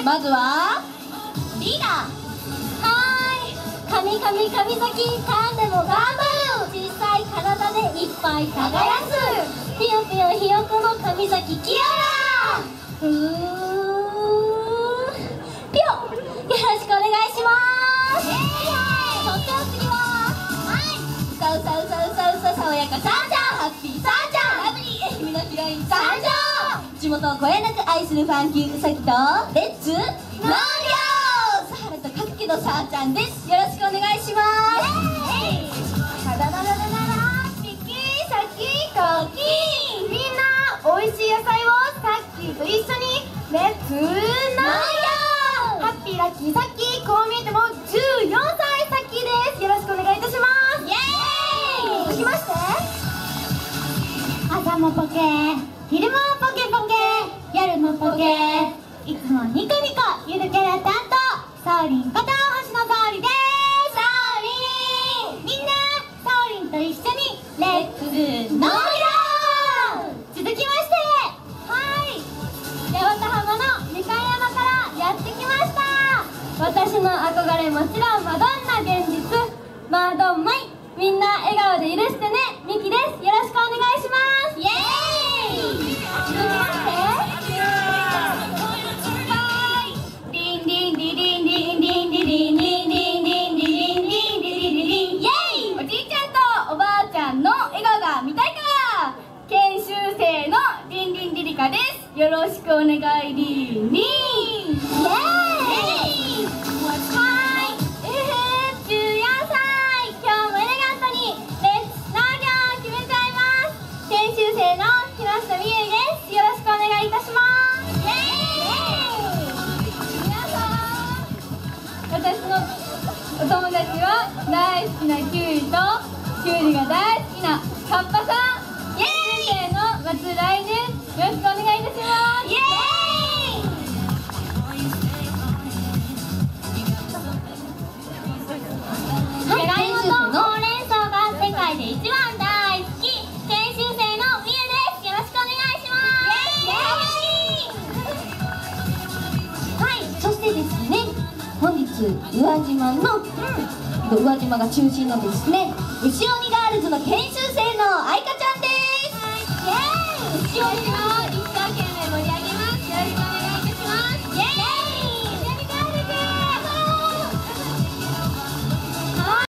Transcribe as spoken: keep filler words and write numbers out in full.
まずはリーダー。はーい、神々神崎タンでも頑張る、小さい体でいっぱい耕す、ぴよぴよひよこの神崎キアラ。うーぴよ、よろしくお願いします。そしてお次は、はい、うさうさうさうさうさ爽やかさんちゃん、ハッピーさんちゃん、ラブリー愛媛のヒロインさんちゃん、地元をこよなく愛するファンキーうさぎとレッツ農業、サハラと書くけどさーちゃんです。よろしくお願いします。ダダダダダダピキサキコキ、みんなおいしい野菜をさっきと一緒にレッツ農業、ハッピーラッキーさっき、こう見えてもじゅうよんさいさっきです。よろしくお願いいたします。イエーイ。続きまして、朝もポケ、昼もポケポケ、夜もポケ、いつもニコニコゆるキャラ担当、サーリンこと星野沙織です。サーリン、みんなサーリンと一緒にレッツ農業。続きまして、はい、八幡浜のみかん山からやってきました。私の憧れ、もちろんマドンナ現実、マドンマイ、みんな笑顔で許してね、ミキです。よろしくお願いします。イエーイ。続きまして、はい、リンリンリリンリンリンリリンリンリンリンリンリンリンリンリン、イエーイ。おじいちゃんとおばあちゃんの笑顔が見たいから、研修生のリンリンリリカです。よろしくお願いリンリン。イエーイ。お友達は大好きなキュウリとキュウリが大好きなカッパさん、イエーイの松来です。よろしくお願いいたします。イエーイ。じゃがいもとほうれん草が世界で一番大好き、研修生のみゆです。よろしくお願いします。はい、そしてですね、本日宇和島の、うん、宇和島が中心のですね、牛